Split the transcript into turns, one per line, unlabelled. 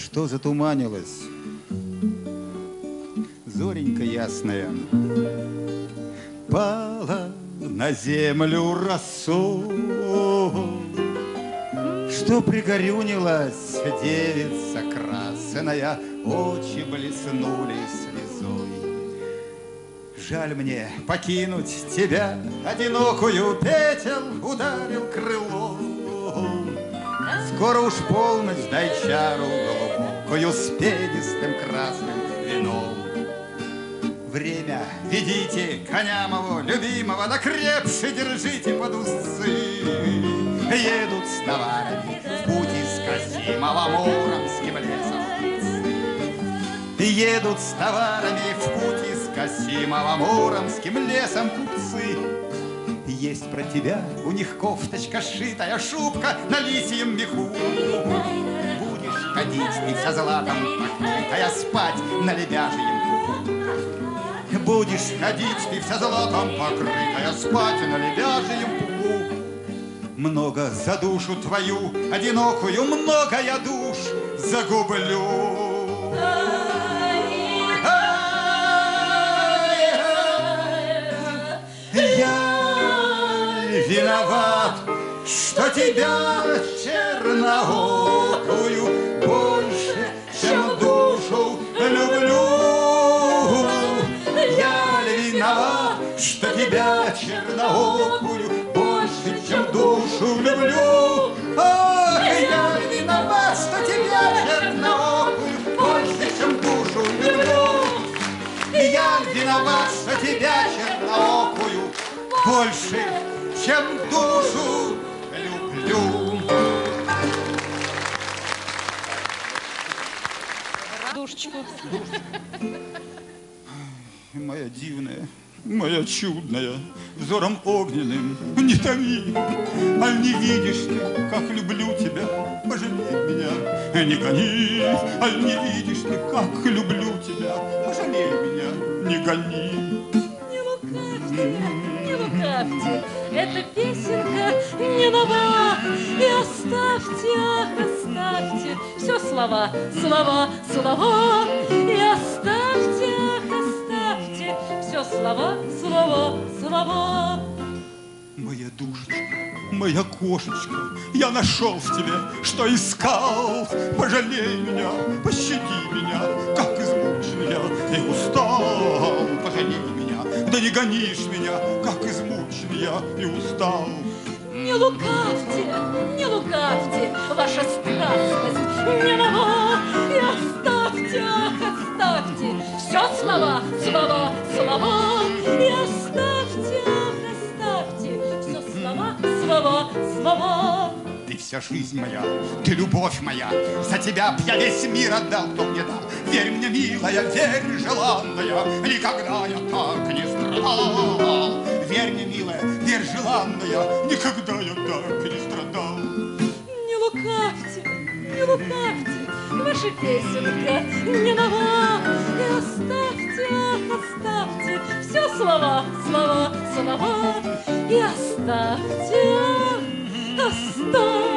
что затуманилось. Зоренька ясная пала на землю росу, что пригорюнилась девица красная, очи блеснули слезой. Жаль мне покинуть тебя, одинокую, петел ударил крыло. Скоро уж полночь, дай чару глубокую с пенистым красным вином. Время ведите коня моего любимого, да крепше держите под узцы. Едут с товарами в путь из Касимова Муромским лесом. Едут с товарами в путь из Касимова Муромским лесом купцы. Есть про тебя у них кофточка сшитая, шубка на лисьем меху. Будешь ходить ты вся златом покрытая, спать на лебяжьем пуху. Будешь ходить ты вся златом покрытая, спать на лебяжьем пуху. Много за душу твою одинокую, много я душ загублю. Я виноват, что тебя черноокую больше, чем душу люблю. Я виноват, что тебя черноокую больше, чем душу люблю. Ох, я виноват, что тебя черноокую больше, чем душу люблю. Я виноват, что тебя черноокую больше, чем душу люблю.
Душечку.
Моя дивная, моя чудная, взором огненным не томи. Аль не видишь ты, как люблю тебя, пожалей меня, не гони. Аль не видишь ты, как люблю тебя, пожалей меня, не гони.
Не лукавьте, не лукавьте, эта песенка не нова. И оставьте, ах, оставьте все слова, слова, слова. И оставьте, ах, оставьте все слова, слова, слова.
Моя душечка, моя кошечка, я нашел в тебе, что искал. Пожалей меня, пощади меня, как измучен я и устал. Пожалей меня, да не гонишь меня, как измучен я и устал.
Не лукавьте, ваша страстность не нова. И оставьте, ах, оставьте все слова, слова, слова. И оставьте, ах, оставьте все слова, слова, слова.
Ты вся жизнь моя, ты любовь моя, за тебя б я весь мир отдал, кто мне дал. Верь мне, милая, верь, желанная, никогда я так не страдал. Верь мне, милая, верь, желанная, никогда я так не страдал.
Не лукавьте, ваша песенка не нова. И оставьте, ах, оставьте все слова, слова, слова. И оставьте, ах, оставьте.